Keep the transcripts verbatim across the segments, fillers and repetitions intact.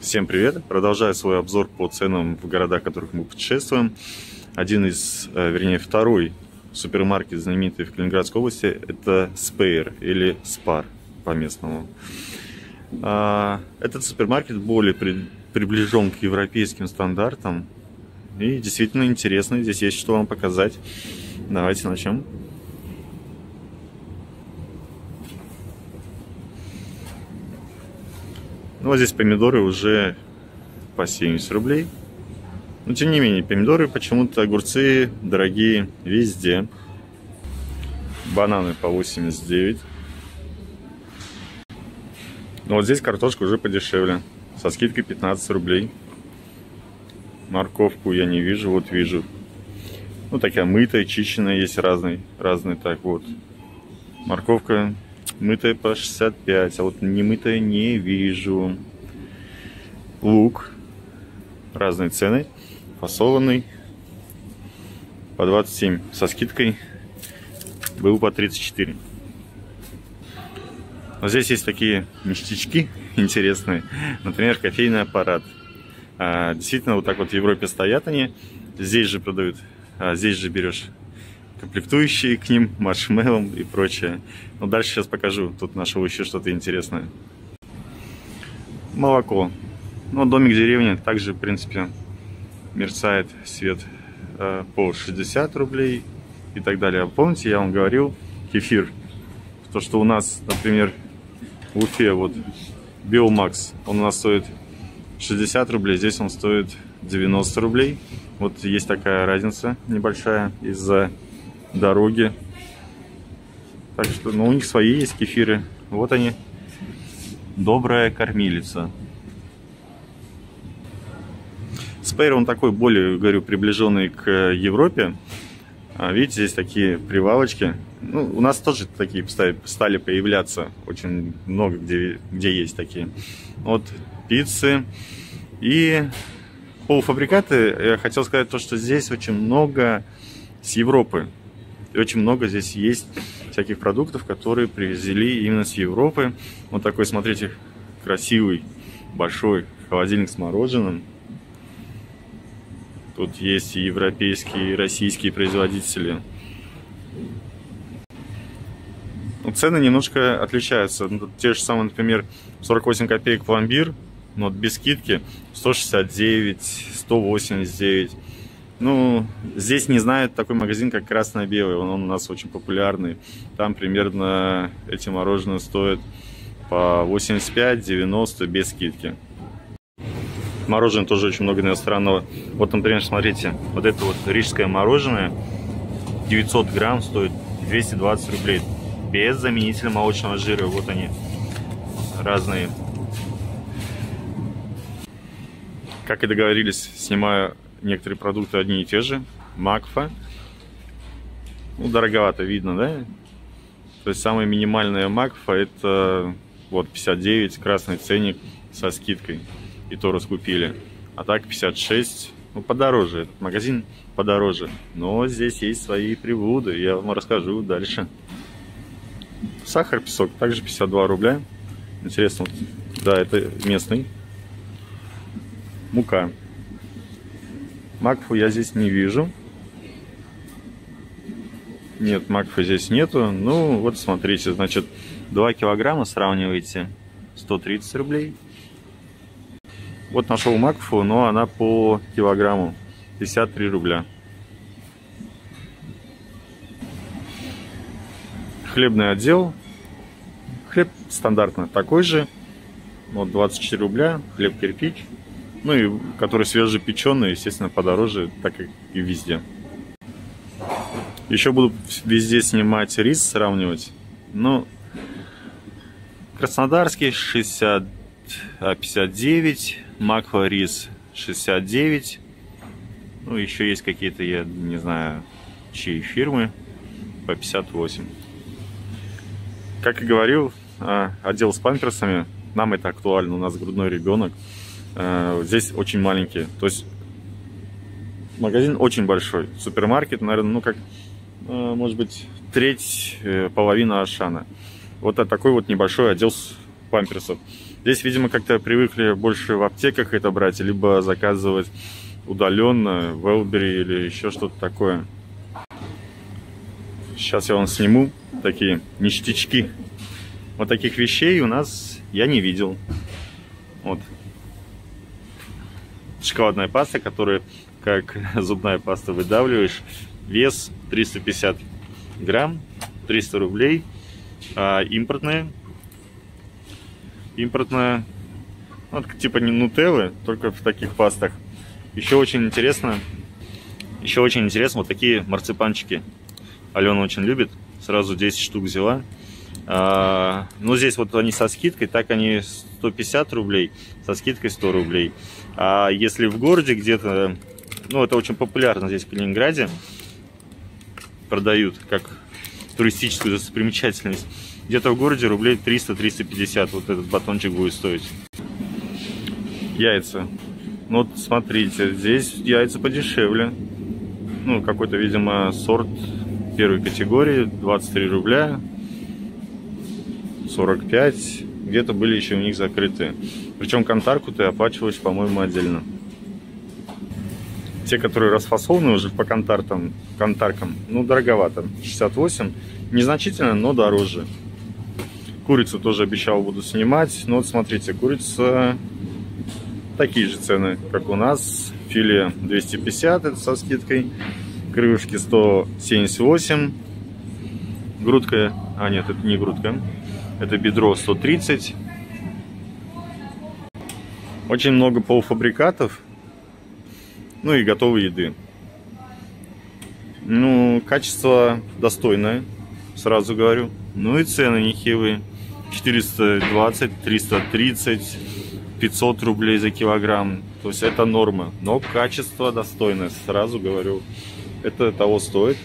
Всем привет! Продолжаю свой обзор по ценам в городах, в которых мы путешествуем. Один из, вернее, второй супермаркет, знаменитый в Калининградской области, это Спейер или Спар по-местному. Этот супермаркет более при, приближен к европейским стандартам и действительно интересный. Здесь есть что вам показать. Давайте начнем. Ну, вот здесь помидоры уже по семьдесят рублей. Но тем не менее, помидоры почему-то, огурцы дорогие везде. Бананы по восемьдесят девять. Но вот здесь картошка уже подешевле. Со скидкой пятнадцать рублей. Морковку я не вижу, вот вижу. Ну, такая мытая, чищенная есть разные. Разные так вот. Морковка мытая по шестьдесят пять, а вот не мытая не вижу. Лук. Разные цены. Фасованный по двадцать семь. Со скидкой был по тридцать четыре. Но здесь есть такие ништячки интересные. Например, кофейный аппарат. А, действительно, вот так вот в Европе стоят они. Здесь же продают. А здесь же берешь комплектующие к ним, маршмеллоу и прочее. Но дальше сейчас покажу. Тут нашел еще что-то интересное. Молоко. Ну, домик в деревне также, в принципе, мерцает свет э, по шестьдесят рублей и так далее. Помните, я вам говорил, кефир. То, что у нас, например, в Уфе, вот, Биомакс, он у нас стоит шестьдесят рублей, здесь он стоит девяносто рублей. Вот есть такая разница небольшая из-за дороги. Так что, ну, у них свои есть кефиры. Вот они. Добрая кормилица. Спейер, он такой более, говорю, приближенный к Европе. Видите, здесь такие прилавочки. Ну, у нас тоже такие стали появляться. Очень много где, где есть такие. Вот пиццы и полуфабрикаты. Я хотел сказать то, что здесь очень много с Европы. И очень много здесь есть всяких продуктов, которые привезли именно с Европы. Вот такой, смотрите, красивый, большой холодильник с мороженым. Тут есть и европейские, и российские производители. Но цены немножко отличаются. Тут те же самые, например, сорок восемь копеек пломбир, но без скидки сто шестьдесят девять, сто восемьдесят девять. Ну, здесь не знают такой магазин, как Красно-Белый. Он, он у нас очень популярный. Там примерно эти мороженые стоят по восемьдесят пять — девяносто без скидки. Мороженое тоже очень много иностранного. Вот, например, смотрите, вот это вот рижское мороженое девятьсот грамм стоит двести двадцать рублей. Без заменителя молочного жира. Вот они разные. Как и договорились, снимаю некоторые продукты одни и те же. Макфа. Ну, дороговато видно, да? То есть самая минимальная Макфа это вот пятьдесят девять, красный ценник со скидкой. И то раскупили. А так пятьдесят шесть. Ну, подороже. Этот магазин подороже. Но здесь есть свои приблуды. Я вам расскажу дальше. Сахар, песок. Также пятьдесят два рубля. Интересно. Да, это местный. Мука. Макфу я здесь не вижу. Нет, макфу здесь нету. Ну, вот смотрите. Значит, два килограмма сравниваете. сто тридцать рублей. Вот нашел макфу, но она по килограмму пятьдесят три рубля. Хлебный отдел. Хлеб стандартно такой же. Вот двадцать четыре рубля. Хлеб кирпич. Ну и который свежепеченый, естественно, подороже, так как и везде. Еще буду везде снимать рис, сравнивать. Ну, краснодарский шестьдесят, пятьдесят девять. Макфа рис шестьдесят девять. Ну, еще есть какие-то, я не знаю, чьи фирмы, по пятьдесят восемь. Как и говорил, отдел с памперсами, нам это актуально, у нас грудной ребенок. Здесь очень маленькие, то есть магазин очень большой. Супермаркет, наверное, ну как, может быть, треть, половина Ашана. Вот такой вот небольшой отдел с памперсов. Здесь, видимо, как-то привыкли больше в аптеках это брать, либо заказывать удаленно, в Велбери или еще что-то такое. Сейчас я вам сниму такие ништячки. Вот таких вещей у нас я не видел. Вот. Шоколадная паста, которую как зубная паста выдавливаешь. Вес триста пятьдесят грамм, триста рублей. А, импортная. Импортная. Вот, типа не нутеллы, только в таких пастах. Еще очень интересно. Еще очень интересно вот такие марципанчики. Алена очень любит. Сразу десять штук взяла. А, ну, здесь вот они со скидкой, так они сто пятьдесят рублей, со скидкой сто рублей. А если в городе где-то, ну, это очень популярно здесь в Калининграде, продают как туристическую достопримечательность, где-то в городе рублей триста — триста пятьдесят вот этот батончик будет стоить. Яйца. Ну, вот смотрите, здесь яйца подешевле. Ну, какой-то, видимо, сорт первой категории, двадцать три рубля. сорок пять, где-то были еще у них закрытые. Причем контарку ты оплачиваешь, по-моему, отдельно. Те, которые расфасованы уже по контартам, контаркам, ну, дороговато. шестьдесят восемь, незначительно, но дороже. Курицу тоже обещал, буду снимать. Но вот смотрите, курица такие же цены, как у нас. Филе двести пятьдесят, это со скидкой. Крылышки сто семьдесят восемь. Грудка, а нет, это не грудка. Это бедро сто тридцать. Очень много полуфабрикатов. Ну и готовой еды. Ну, качество достойное, сразу говорю. Ну и цены нехилые. четыреста двадцать, триста тридцать, пятьсот рублей за килограмм. То есть это норма. Но качество достойное, сразу говорю. Это того стоит.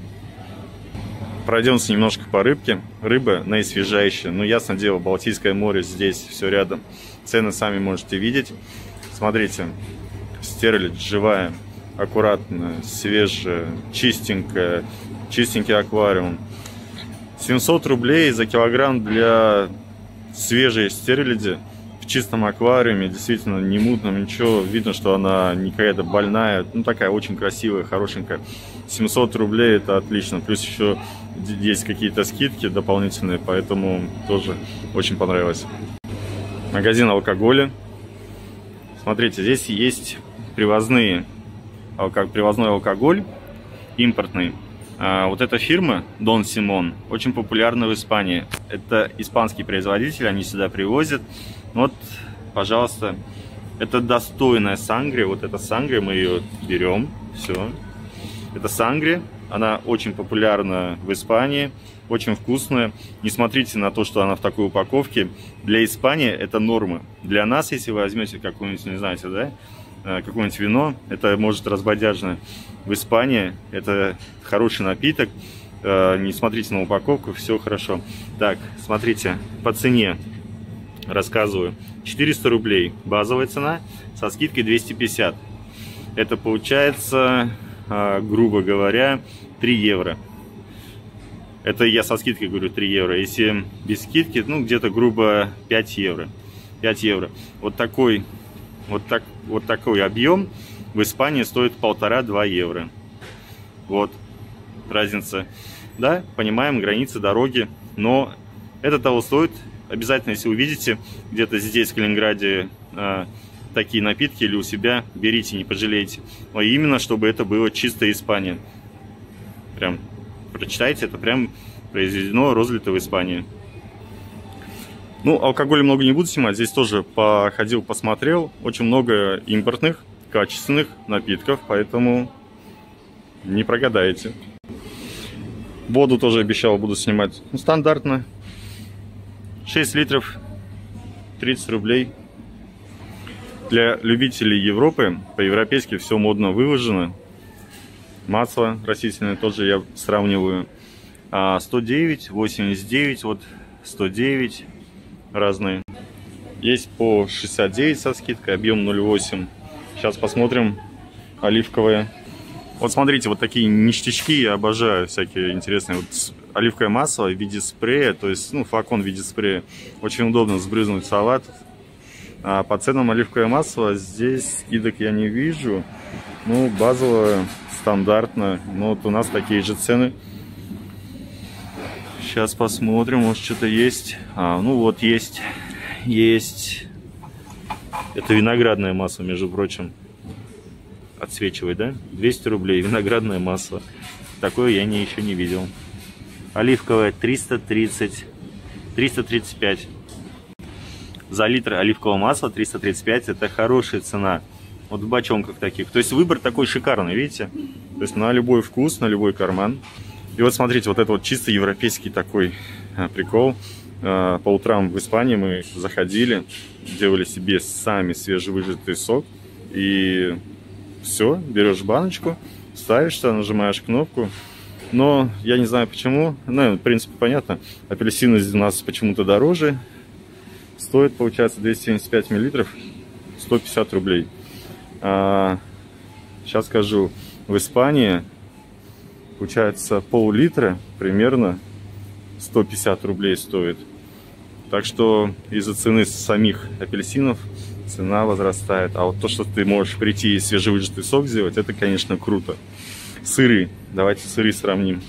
Пройдемся немножко по рыбке. Рыба наисвежайшая. Ну, ясно дело, Балтийское море здесь, все рядом. Цены сами можете видеть. Смотрите, стерлядь живая, аккуратная, свежая, чистенькая, чистенький аквариум. семьсот рублей за килограмм для свежей стерляди в чистом аквариуме. Действительно, не мутном, ничего. Видно, что она не какая-то больная. Ну, такая очень красивая, хорошенькая. семьсот рублей это отлично. Плюс еще есть какие-то скидки дополнительные, поэтому тоже очень понравилось. Магазин алкоголя. Смотрите, здесь есть привозные, как привозной алкоголь, импортный. А вот эта фирма Дон Симон очень популярна в Испании. Это испанский производитель, они сюда привозят. Вот, пожалуйста, это достойная сангрия. Вот эта сангрия, мы ее берем. Все. Это сангрия. Она очень популярна в Испании, очень вкусная. Не смотрите на то, что она в такой упаковке. Для Испании это норма. Для нас, если вы возьмете какую-нибудь, не знаете, да, какое-нибудь вино, это может разбодяжно. В Испании это хороший напиток. Не смотрите на упаковку, все хорошо. Так, смотрите, по цене рассказываю. четыреста рублей базовая цена, со скидкой двести пятьдесят. Это получается, грубо говоря, три евро. Это я со скидкой говорю три евро. Если без скидки, ну где-то грубо пять евро. пять евро. Вот такой, вот так, вот такой объем в Испании стоит полтора-два евро. Вот разница. Да, понимаем, границы, дороги, но это того стоит. Обязательно, если увидите где-то здесь, в Калининграде, такие напитки или у себя, берите, не пожалеете. Но именно, чтобы это было чистая Испания. Прям, прочитайте, это прям произведено, розлито в Испании. Ну, алкоголя много не буду снимать. Здесь тоже походил, посмотрел. Очень много импортных, качественных напитков, поэтому не прогадаете. Воду тоже обещал, буду снимать. Ну, стандартно. шесть литров, тридцать рублей. Для любителей Европы, по-европейски все модно выложено. Масло растительное тоже я сравниваю. сто девять, восемьдесят девять, вот сто девять разные. Есть по шестьдесят девять со скидкой, объем ноль восемь. Сейчас посмотрим. Оливковое. Вот смотрите, вот такие ништячки, я обожаю всякие интересные. Вот оливковое масло в виде спрея, то есть, ну, флакон в виде спрея. Очень удобно сбрызнуть салат. А по ценам оливковое масло здесь скидок я не вижу. Ну, базово, стандартно. Но вот у нас такие же цены. Сейчас посмотрим, может что-то есть. А, ну вот есть. Есть. Это виноградное масло, между прочим. Отсвечивает, да? двести рублей. Виноградное масло. Такое я не, еще не видел. Оливковое триста тридцать. триста тридцать пять. За литр оливкового масла триста тридцать пять. Это хорошая цена. Вот в бочонках таких. То есть выбор такой шикарный, видите? То есть на любой вкус, на любой карман. И вот смотрите, вот это вот чисто европейский такой а, прикол. А, по утрам в Испании мы заходили, делали себе сами свежевыжатый сок. И все, берешь баночку, ставишь сюда, нажимаешь кнопку. Но я не знаю почему. Ну, в принципе, понятно. Апельсины у нас почему-то дороже. Стоит, получается, двести семьдесят пять миллилитров, сто пятьдесят рублей. А, сейчас скажу, в Испании, получается, пол-литра примерно сто пятьдесят рублей стоит. Так что из-за цены самих апельсинов цена возрастает. А вот то, что ты можешь прийти и свежевыжатый сок сделать, это, конечно, круто. Сыры. Давайте сыры сравним.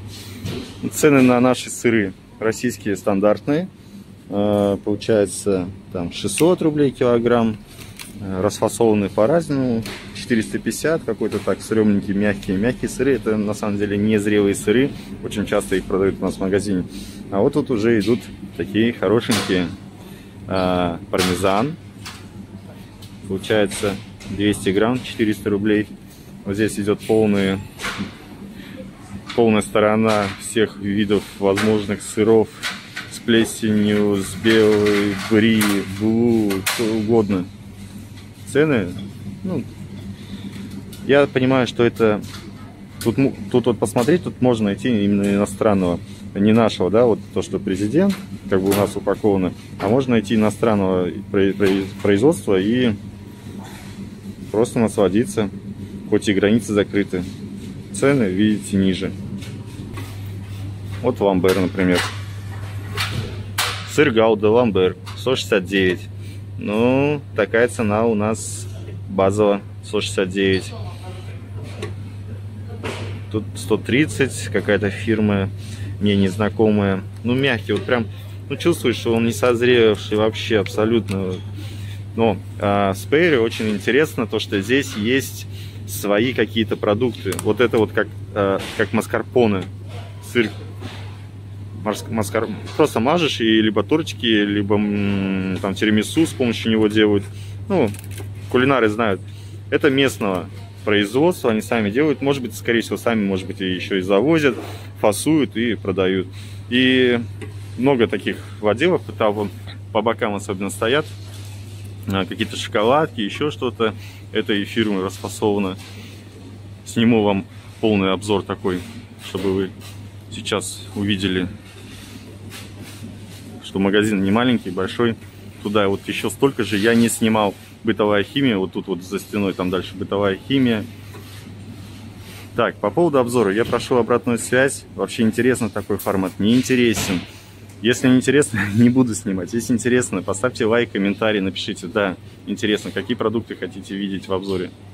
Цены на наши сыры российские стандартные. Получается, там шестьсот рублей килограмм. Расфасованные по-разному. четыреста пятьдесят, какой-то так стрёмненький, мягкие. Мягкие сыры, это на самом деле не зрелые сыры. Очень часто их продают у нас в магазине. А вот тут уже идут такие хорошенькие. А, пармезан. Получается двести грамм, четыреста рублей. Вот здесь идет полные, полная сторона всех видов возможных сыров. С плесенью, с белой, бри, блу, что угодно. Цены, ну, я понимаю, что это, тут, тут вот посмотреть, тут можно найти именно иностранного, не нашего, да, вот то, что президент, как бы у нас упаковано, а можно найти иностранного производства и просто насладиться, хоть и границы закрыты. Цены, видите, ниже. Вот ламбер, например. Сыр Гауда ламбер, сто шестьдесят девять. Ну, такая цена у нас базово, сто шестьдесят девять. Тут сто тридцать, какая-то фирма мне незнакомая. Ну, мягкий, вот прям, ну, чувствуешь, что он не созревший вообще абсолютно. Но а, с Пейри очень интересно то, что здесь есть свои какие-то продукты. Вот это вот как, а, как маскарпоне, сыр. Маскар... Просто мажешь и либо тортики, либо там тирамису с помощью него делают. Ну, кулинары знают. Это местного производства, они сами делают. Может быть, скорее всего, сами, может быть, и еще и завозят, фасуют и продают. И много таких отделов, там по бокам особенно стоят. Какие-то шоколадки, еще что-то. Этой фирмы расфасовано. Сниму вам полный обзор такой, чтобы вы сейчас увидели, что магазин не маленький, большой. Туда вот еще столько же я не снимал. Бытовая химия, вот тут вот за стеной, там дальше бытовая химия. Так, по поводу обзора, я прошу обратную связь. Вообще интересно такой формат? Не интересен. Если не интересно, не буду снимать. Если интересно, поставьте лайк, комментарий, напишите, да, интересно, какие продукты хотите видеть в обзоре.